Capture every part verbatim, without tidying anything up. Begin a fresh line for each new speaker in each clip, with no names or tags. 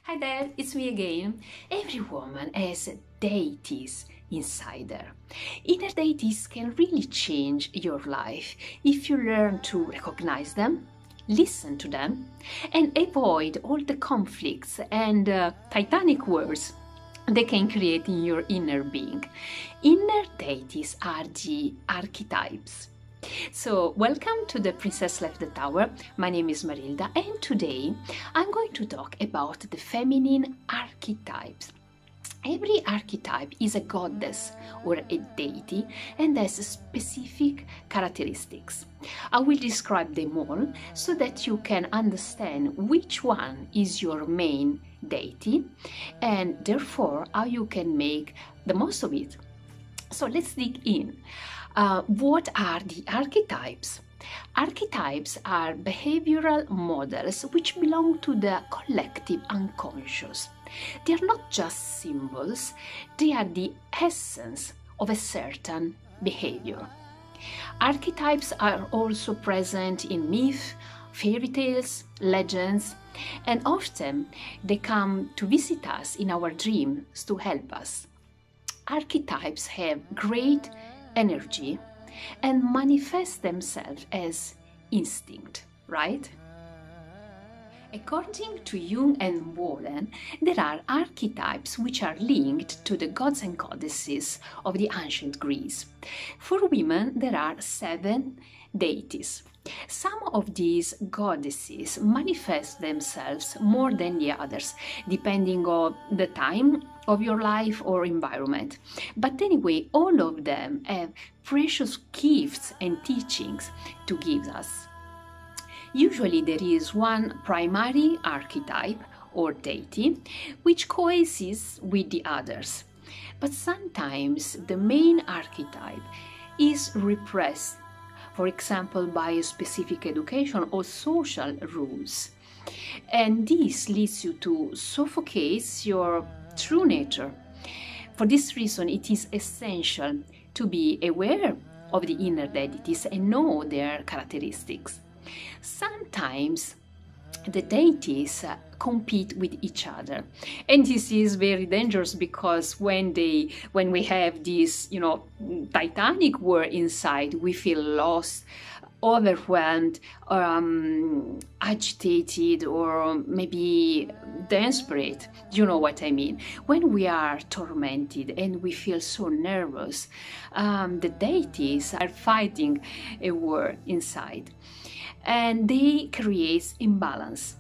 Hi there, it's me again. Every woman has deities inside her. Inner deities can really change your life if you learn to recognize them, listen to them, and avoid all the conflicts and uh, titanic wars they can create in your inner being. Inner deities are the archetypes. So, welcome to the Princess Left the Tower. My name is Marilda, and today I'm going to talk about the feminine archetypes. Every archetype is a goddess or a deity and has specific characteristics. I will describe them all so that you can understand which one is your main deity and therefore how you can make the most of it. So let's dig in. Uh, what are the archetypes? Archetypes are behavioral models which belong to the collective unconscious. They are not just symbols, they are the essence of a certain behavior. Archetypes are also present in myth, fairy tales, legends, and often they come to visit us in our dreams to help us. Archetypes have great energy and manifest themselves as instinct, right? According to Jung and Bolen, there are archetypes which are linked to the gods and goddesses of the ancient Greece. For women, there are seven deities. Some of these goddesses manifest themselves more than the others, depending on the time of your life or environment. But anyway, all of them have precious gifts and teachings to give us. Usually there is one primary archetype or deity which coexists with the others. But sometimes the main archetype is repressed, for example, by a specific education or social rules. And this leads you to suffocate your true nature. For this reason, it is essential to be aware of the inner deities and know their characteristics. Sometimes the deities uh, compete with each other, and this is very dangerous because when they when we have this you know titanic war inside, we feel lost, overwhelmed, um, agitated, or maybe desperate. You know what I mean? When we are tormented and we feel so nervous, um, the deities are fighting a war inside, and they create imbalance.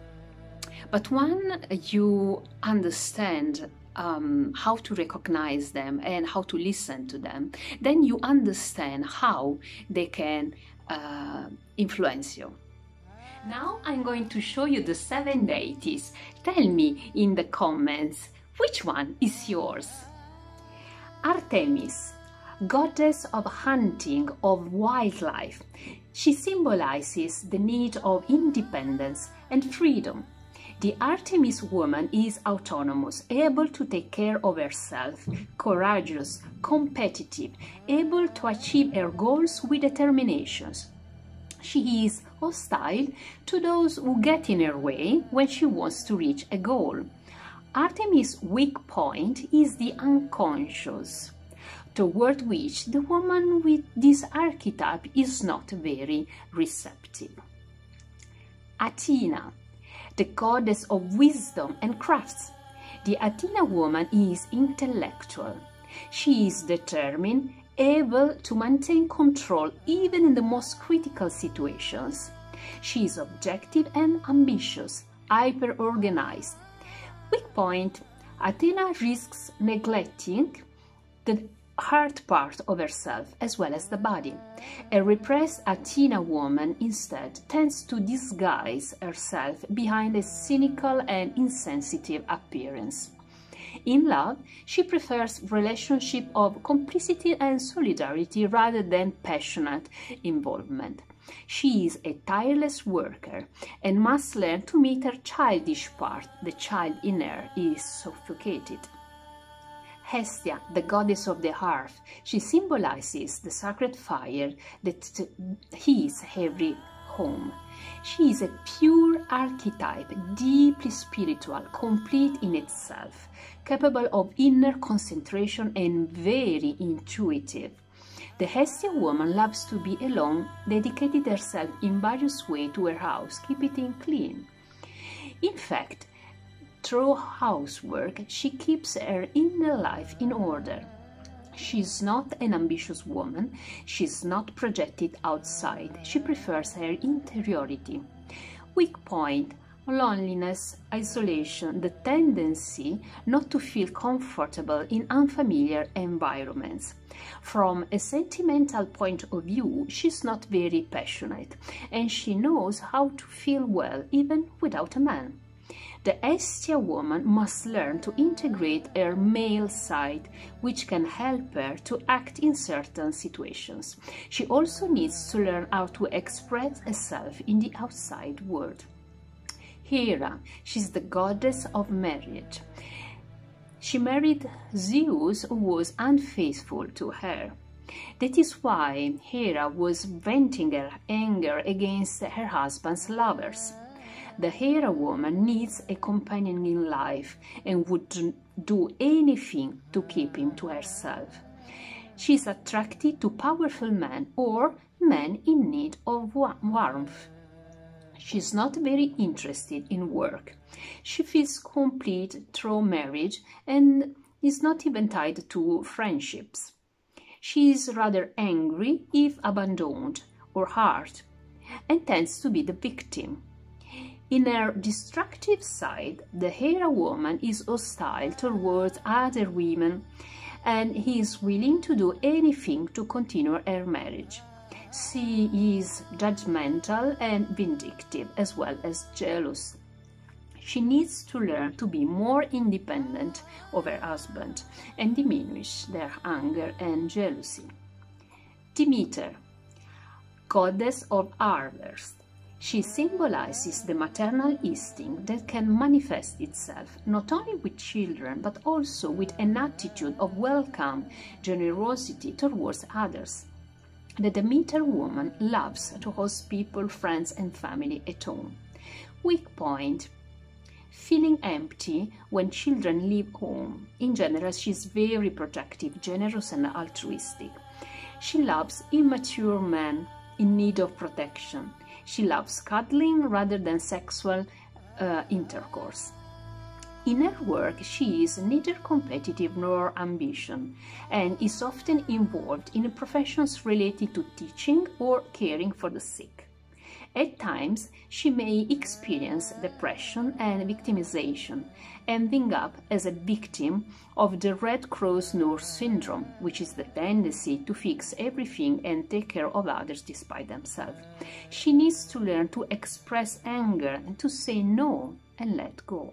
But when you understand um, how to recognize them and how to listen to them, then you understand how they can uh, influence you. Now I'm going to show you the seven deities. Tell me in the comments which one is yours. Artemis, goddess of hunting, of wildlife. She symbolizes the need of independence and freedom. The Artemis woman is autonomous, able to take care of herself, courageous, competitive, able to achieve her goals with determination. She is hostile to those who get in her way when she wants to reach a goal. Artemis' weak point is the unconscious, toward which the woman with this archetype is not very receptive. Athena, the goddess of wisdom and crafts. The Athena woman is intellectual. She is determined, able to maintain control even in the most critical situations. She is objective and ambitious, hyper-organized. Weak point, Athena risks neglecting the heart part of herself as well as the body. A repressed Athena woman instead tends to disguise herself behind a cynical and insensitive appearance. In love, she prefers relationships of complicity and solidarity rather than passionate involvement. She is a tireless worker and must learn to meet her childish part. The child in her is suffocated. Hestia, the goddess of the hearth, she symbolizes the sacred fire that heats every home. She is a pure archetype, deeply spiritual, complete in itself, capable of inner concentration and very intuitive. The Hestia woman loves to be alone, dedicated herself in various ways to her house, keeping it clean. In fact, through housework, she keeps her inner life in order. She is not an ambitious woman, she is not projected outside, she prefers her interiority. Weak point: loneliness, isolation, the tendency not to feel comfortable in unfamiliar environments. From a sentimental point of view, she's not very passionate, and she knows how to feel well even without a man. The Hestia woman must learn to integrate her male side, which can help her to act in certain situations. She also needs to learn how to express herself in the outside world. Hera, she's the goddess of marriage. She married Zeus, who was unfaithful to her. That is why Hera was venting her anger against her husband's lovers. The Hera woman needs a companion in life and would do anything to keep him to herself. She is attracted to powerful men or men in need of warmth. She is not very interested in work. She feels complete through marriage and is not even tied to friendships. She is rather angry if abandoned or hurt and tends to be the victim. In her destructive side, the Hera woman is hostile towards other women and is willing to do anything to continue her marriage. She is judgmental and vindictive, as well as jealous. She needs to learn to be more independent of her husband and diminish their anger and jealousy. Demeter, goddess of harvest. She symbolizes the maternal instinct that can manifest itself not only with children but also with an attitude of welcome, generosity towards others. The Demeter woman loves to host people, friends and family at home. Weak point: feeling empty when children leave home. In general, she is very protective, generous and altruistic. She loves immature men in need of protection. She loves cuddling rather than sexual uh, intercourse. In her work, she is neither competitive nor ambitious and is often involved in professions related to teaching or caring for the sick. At times, she may experience depression and victimization, ending up as a victim of the Red Cross nurse syndrome, which is the tendency to fix everything and take care of others despite themselves. She needs to learn to express anger and to say no and let go.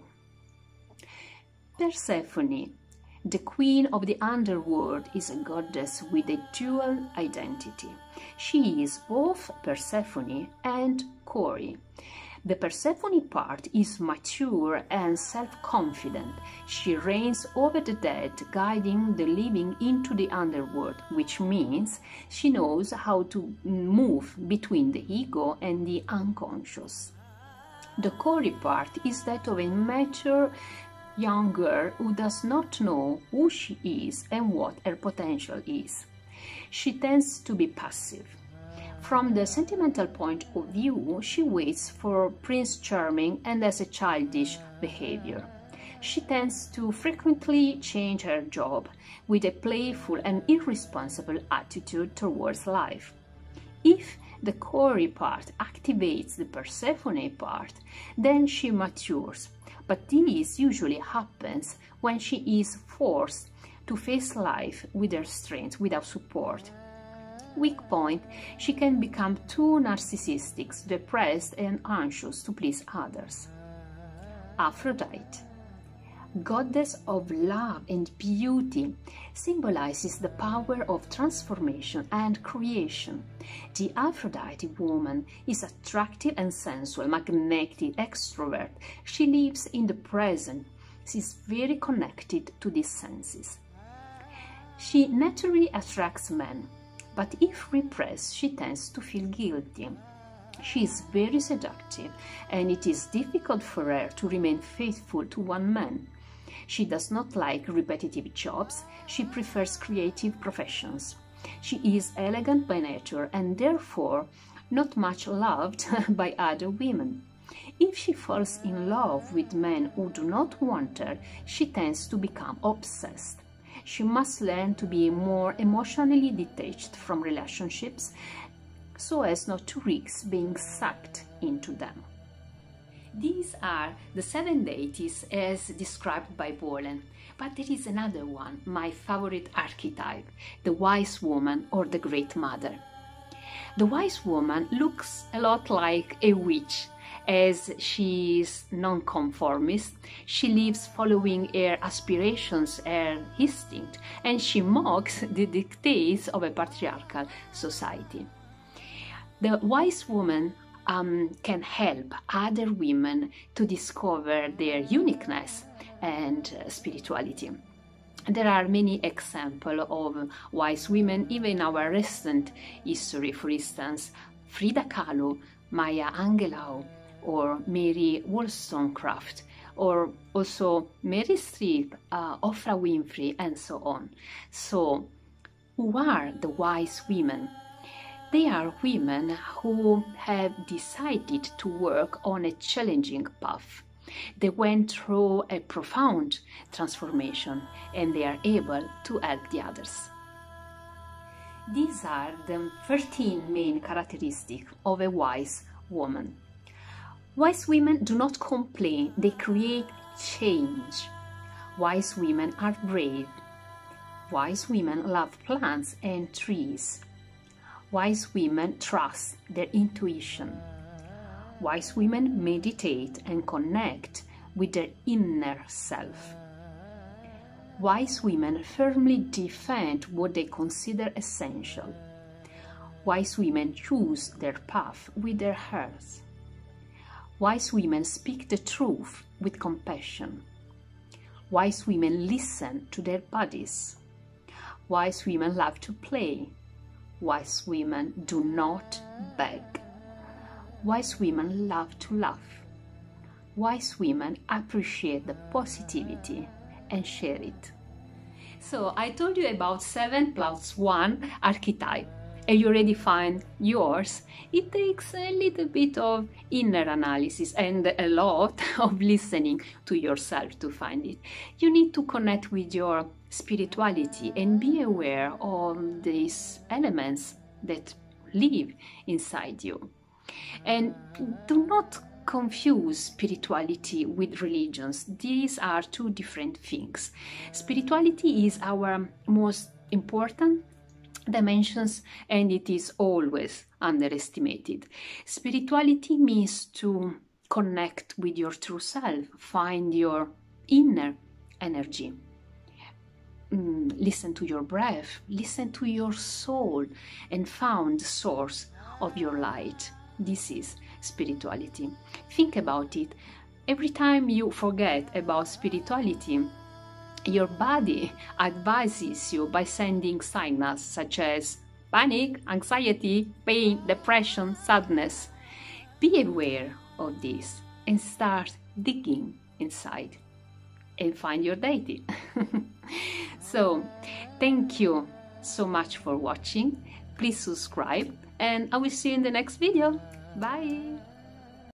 Persephone, the queen of the underworld, is a goddess with a dual identity. She is both Persephone and Kore. The Persephone part is mature and self-confident. She reigns over the dead, guiding the living into the underworld, which means she knows how to move between the ego and the unconscious. The Kore part is that of a mature young girl who does not know who she is and what her potential is. She tends to be passive. From the sentimental point of view, she waits for Prince Charming and has a childish behavior. She tends to frequently change her job with a playful and irresponsible attitude towards life. If the Kore part activates the Persephone part, then she matures. But this usually happens when she is forced to face life with her strength, without support. Weak point: she can become too narcissistic, depressed and anxious to please others. Aphrodite, goddess of love and beauty, symbolizes the power of transformation and creation. The Aphrodite woman is attractive and sensual, magnetic, extrovert. She lives in the present. She is very connected to these senses. She naturally attracts men, but if repressed, she tends to feel guilty. She is very seductive, and it is difficult for her to remain faithful to one man. She does not like repetitive jobs. She prefers creative professions. She is elegant by nature and therefore not much loved by other women. If she falls in love with men who do not want her, she tends to become obsessed. She must learn to be more emotionally detached from relationships so as not to risk being sucked into them. These are the seven deities as described by Bolen, but there is another one, my favorite archetype, the wise woman or the great mother. The wise woman looks a lot like a witch, as she is non-conformist. She lives following her aspirations, her instinct, and she mocks the dictates of a patriarchal society. The wise woman um, can help other women to discover their uniqueness and uh, spirituality. There are many examples of wise women, even in our recent history. For instance, Frida Kahlo, Maya Angelou, or Mary Wollstonecraft, or also Mary Streep, uh, Oprah Winfrey, and so on. So, who are the wise women? They are women who have decided to work on a challenging path. They went through a profound transformation and they are able to help the others. These are the thirteen main characteristics of a wise woman. Wise women do not complain, they create change. Wise women are brave. Wise women love plants and trees. Wise women trust their intuition. Wise women meditate and connect with their inner self. Wise women firmly defend what they consider essential. Wise women choose their path with their hearts. Wise women speak the truth with compassion. Wise women listen to their bodies. Wise women love to play. Wise women do not beg. Wise women love to laugh. Wise women appreciate the positivity and share it. So I told you about seven plus one archetype, and you already find yours. It takes a little bit of inner analysis and a lot of listening to yourself to find it. You need to connect with your spirituality and be aware of these elements that live inside you. And do not confuse spirituality with religions. These are two different things. Spirituality is our most important dimensions and it is always underestimated. Spirituality means to connect with your true self, find your inner energy. Mm, listen to your breath, listen to your soul and found the source of your light. This is spirituality. Think about it. Every time you forget about spirituality, your body advises you by sending signals such as panic, anxiety, pain, depression, sadness. Be aware of this and start digging inside and find your deity. So, thank you so much for watching. Please subscribe and I will see you in the next video. Bye!